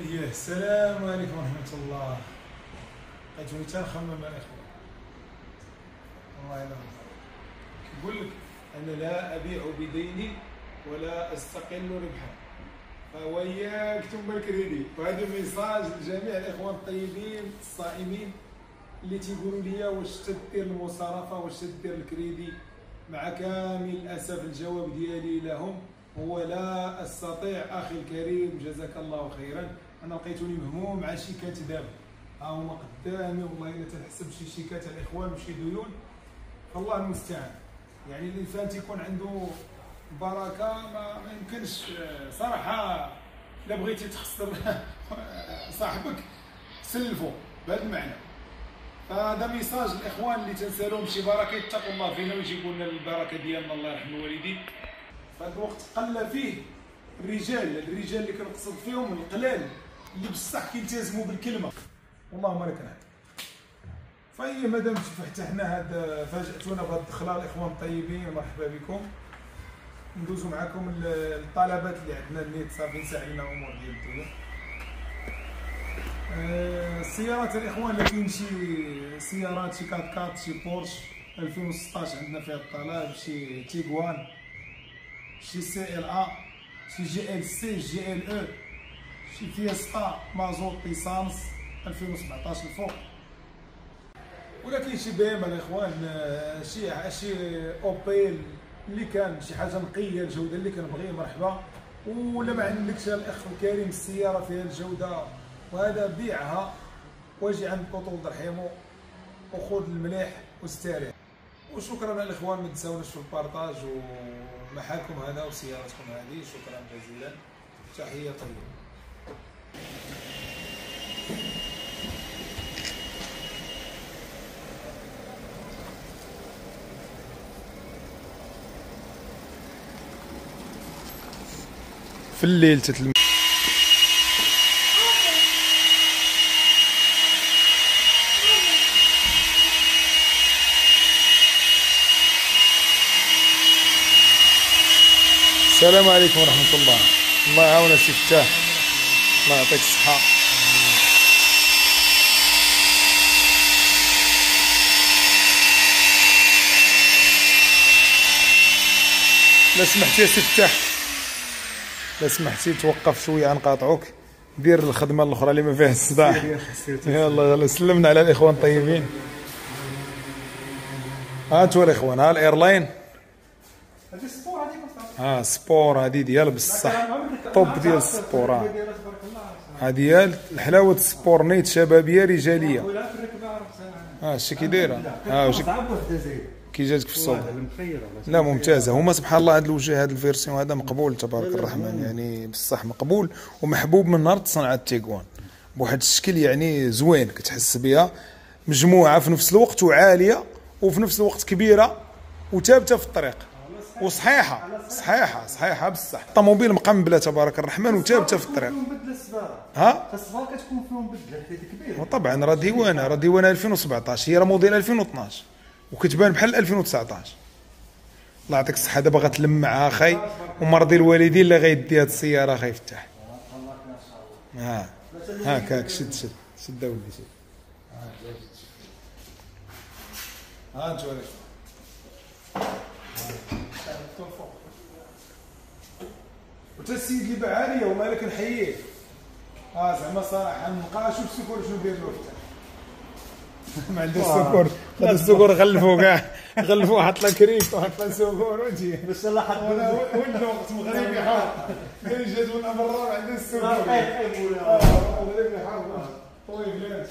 اييه السلام عليكم ورحمة الله. لقيتوني تنخمم مع الاخوان، والله الا كيقول لك انا لا ابيع بديني ولا استقل ربحا، فوياك ثم الكريدي. وهذا ميساج لجميع الاخوان الطيبين الصائمين اللي تيقولوا لي واش تدير المصارفه واش تدير الكريدي. مع كامل الاسف الجواب ديالي لهم هو لا استطيع. اخي الكريم جزاك الله خيرا، انا لقيتوني مهموم مع شيكات دابا، ها هما قدامي والله الا تنحسب شي شيكات الاخوان وشي ديون، فالله المستعان. يعني الانسان تيكون عنده بركه ما يمكنش صراحه. الا بغيتي تخسر صاحبك سلفو بهذا المعنى. فهذا ميساج الاخوان اللي تنسالوهم شي بركه يتقوا الله فينا ويجيبوا لنا البركه ديالنا، الله يرحم الوالدين. فهذا الوقت قل فيه الرجال اللي كنقصد فيهم القلال اللي بصح كيلتزموا بالكلمه، والله لك الحمد. فهي مادام فتحنا هذا فاجاتونا بهذه الدخله الاخوان الطيبين، مرحبا بكم. ندوزو معكم الطلبات اللي عندنا النيت صافي نسهل لنا امور ديال الدنيا. السيارات الاخوان، لكن شي سيارات شي كات شي بورش 2016 عندنا فيها الطلب، شي تيغوان، شي سي ال ا، شي جي ال سي، جي ال او، شي فيستا مازوت ليسانس 2017 الفوق. ولكن شي بي ام الاخوان، شي اوبيل اللي كان شي حاجه نقيه الجوده اللي كنبغي مرحبا. ولا ما عندكش الاخ الكريم السياره فيها الجوده وهذا بيعها واجي عند بطول درحيمو وخذ المليح واستريح. وشكرا الاخوان، ما تنساوناش في البارطاج ومحلكم هذا وسيارتكم هذه. شكرا جزيلا، تحيه طيبه. في الليل تتلم. السلام عليكم ورحمة الله. الله يعاونك سي فتاح، الله يعطيك الصحة. لا سمحتي يا سي فتاح، لا سمحتي توقف شوية نقاطعوك، دير الخدمة الأخرى اللي ما فيها الصداع. يلا سلمنا على الإخوان الطيبين. ها انتو الإخوان، ها الإيرلاين، سبور هادي ديال بصح طوب ديال السبور. ها ديال الحلاوة السبور نيت شبابية رجالية. شتي كي دايرة، كي جاتك في الصوب. لا ممتازة، هما سبحان الله هاد الوجه، هاد الفيرسيون هذا مقبول تبارك الرحمن، يعني بصح مقبول ومحبوب من نهار تصنع التيغوان بواحد الشكل يعني زوين، كتحس بها مجموعة في نفس الوقت وعالية وفي نفس الوقت كبيرة وثابتة في الطريق صحيحة بصح. الطوموبيل مقنبلة تبارك الرحمن وثابتة في الطريق. الصفار كتكون فيهم بدله حيت كبير. وطبعا راه ديوانه 2017، هي راه موديل 2012 وكتبان بحال 2019. الله يعطيك الصحة. دابا غتلمعها اخي ومرضي الوالدين اللي غيدي هاد السيارة اخي يفتح. هاكاك شد ولدي شد. ها انت ولد وتا السيد اللي باعها ليا ومالك نحييه. زعما صراحه نبقى نشوف السكور شنو داير له ما عندوش السكور. هذا السكور غلفوه حط له كريت وحط له سكور وجي باش الله حط ولد وقت مغربي حار جات من برا ما عندوش السكور. مغربي حار طويل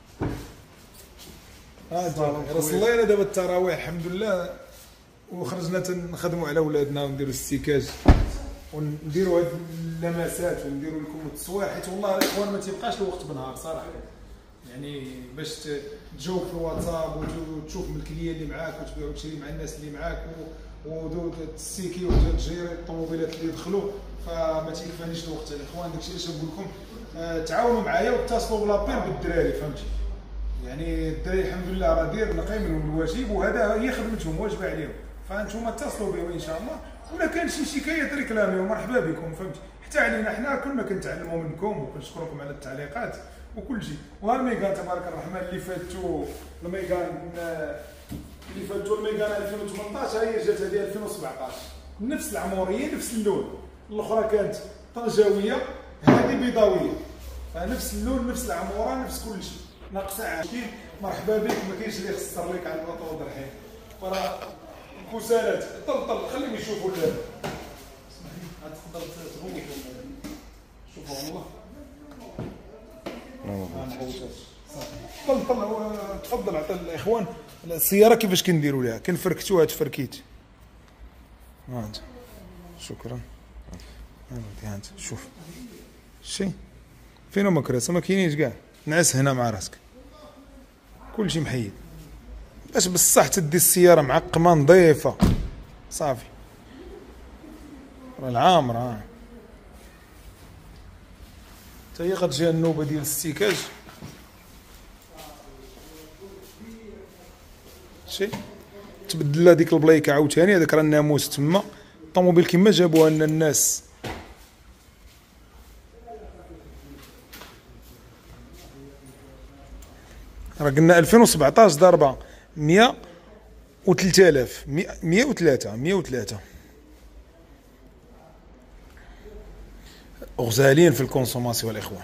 بلاد. صلينا دابا التراويح الحمد لله وخرجنا تنخدموا على ولادنا ونديروا السيكاج ونديروا هاد اللمسات ونديروا لكم التصوير، حيت والله الاخوان ما تيبقاش الوقت بنهار صراحه. يعني باش تجاوب في الواتساب وتشوف من الكليه اللي معاك وتبيع وتشري مع الناس اللي معاك وتسيكي وتجيري الطوموبيلات اللي يدخلوا، فما تيكفانيش الوقت الاخوان. داكشي علاش نقول لكم تعاونوا معايا واتصلوا بلابير بالدراري، فهمتي؟ يعني الدراري الحمد لله راه داير قايمين الواجب وهذا هي خدمتهم واجبه عليهم، فانتم اتصلوا بهم ان شاء الله. ولا كان شي شكايه ريكلاميو مرحبا بكم، فهمتي؟ حتى علينا حنا كنا كنتعلموا منكم وكنشكركم على التعليقات وكل شيء. وها الميغان تبارك الرحمن اللي فاتوا الميغان اللي فاتوا الميغان 2018 هي جات هذه 2017 نفس العموريه نفس اللون. الاخرى كانت طنجاويه هذه بيضاويه، فنفس اللون نفس العموره نفس كل شيء. ناقصه عاشين مرحبا بك، ما كاينش اللي يخسر لك على الوطن الرحيم. وراه كسالات طل خليهم يشوفوا تقدر تغوت شوفوا والله طل تفضل. عطى الاخوان السياره كيفاش كنديروا لها، كنفركتوها تفركيت. ها انت شكرا. ها انت شوف شي فين هما كراسه ما كاينينش كاع، نعس هنا مع راسك كلشي محيد باش بصح تدي السياره معقمه نظيفه صافي. راه العامره حتى هي غتجي النوبه ديال الاستيكاج. شي تبدل هذيك البلايكه عاوتاني، هذاك راه الناموس تما. الطوموبيل كيما جابوها لنا الناس راه قلنا 2017 ضربه 100 و 3000 103 غزالين في الكونسوماسيون الاخوان.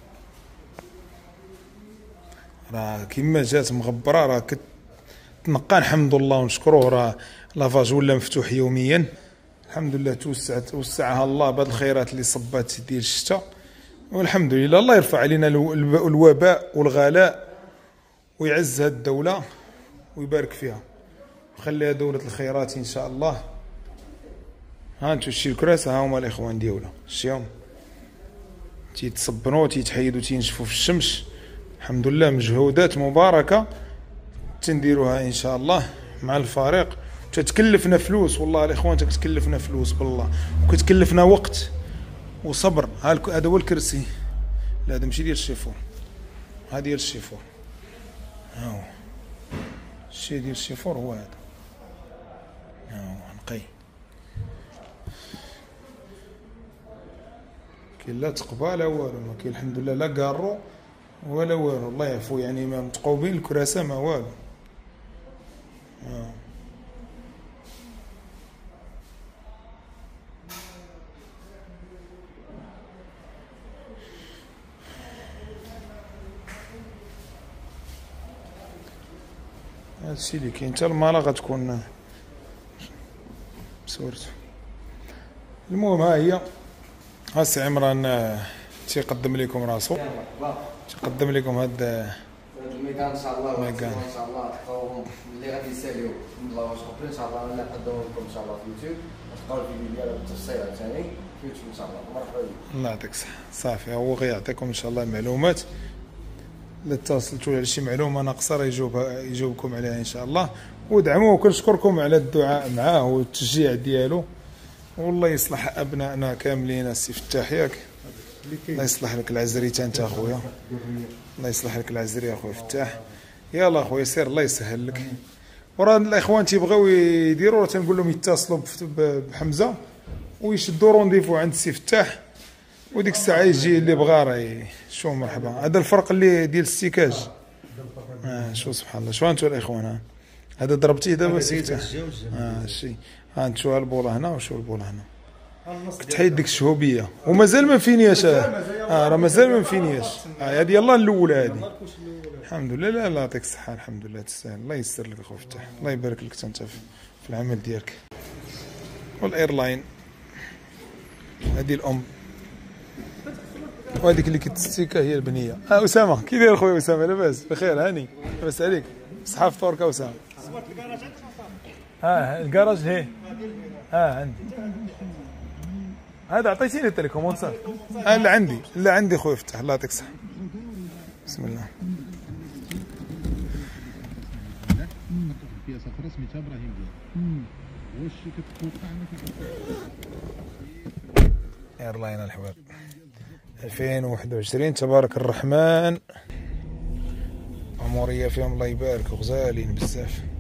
راه كيما جات مغبره راه كتنقى الحمد لله ونشكروه. راه لافاج ولا مفتوح يوميا الحمد لله. وسعها الله بهذه الخيرات اللي صبات ديال الشتاء والحمد لله. الله يرفع علينا الوباء والغلاء ويعز هذه الدولة ويبارك فيها ويخليها دولة الخيرات إن شاء الله. ها انتو شتي الكراسة، ها هما الإخوان ديالنا شتيهم تيتصبنوا تيتحيدوا تينشفوا في الشمس. الحمد لله مجهودات مباركة تنديروها إن شاء الله مع الفريق. تتكلفنا فلوس والله الإخوان، تكلفنا فلوس بالله وكتكلفنا وقت وصبر. هذا هو الكرسي، لا هذا ماشي ديال الشيفور، هذا ديال الشيفور. ها هو الشي ديال الشيفور هو هذا. ها هو نقي كاين لا تقبال لا والو، ما كاين الحمد لله لا كارو ولا والو. الله يعفو يعني ما متقوبين الكراسه ما والو. هادشي اللي كاين. حتى المالا غتكون صورتو. المهم ها هي، ها سي عمران تيقدم لكم راسو، تيقدم لكم هاد الميكان ان شاء الله. ان شاء الله تلقاوهم اللي غادي يساليو من بلاصه اخرى ان شاء الله نقدمهم لكم ان شاء الله في يوتيوب. تلقاو الفيديو ديالو بالتفصيل عاوتاني في يوتيوب ان شاء الله. مرحبا بك. الله يعطيك الصحة. صافي هو غيعطيكم ان شاء الله المعلومات. الا اتصلتوا على شي معلومه ناقصه راه يجاوبكم عليها ان شاء الله. ودعموه وكنشكركم على الدعاء معاه والتشجيع ديالو. والله يصلح ابنائنا كاملين. السي فتاح ياك الله يصلح لك العزري انت اخويا، الله يصلح لك العزري اخويا فتاح. يلا اخويا سير الله يسهل لك. وراه الاخوان تيبغيو يديروا تنقول لهم يتصلوا بحمزه ويشدوا رونديفو عند السي فتاح، وديك الساعه يجي اللي بغا راه شو مرحبا. هذا الفرق اللي ديال السيكاج. شو سبحان الله. شو انتو الاخوان هذا ضربتيه دابا سي فتاح. شي ها انتو شو البوله هنا وشو البوله هنا. كنت حيد ديك الشهوبيه ومازال ما فينياش. راه مازال ما فينياش. هذه يلاه الاولى هذه الحمد لله. لا الله يعطيك الصحه الحمد لله تستاهل. الله يسر لك اخو فتاح، الله يبارك لك انت في العمل ديالك. والايرلاين هذه الام، وهذيك اللي كتستيكا هي البنيه. اسامه كي داير خويا اسامه؟ لاباس بخير هاني لاباس عليك؟ صحه فطورك اسامه؟ الكراج هي عندي. هذا عطيتيني التليكوموند صافي. لا عندي، لا عندي خويا فتح الله يعطيك الصحه. بسم الله. فيها صفرة سميتها ابراهيم ديال واش كتوقع ايرلاين الحباب 2021 تبارك الرحمن. عموريه فيهم الله يبارك وغزالين بزاف.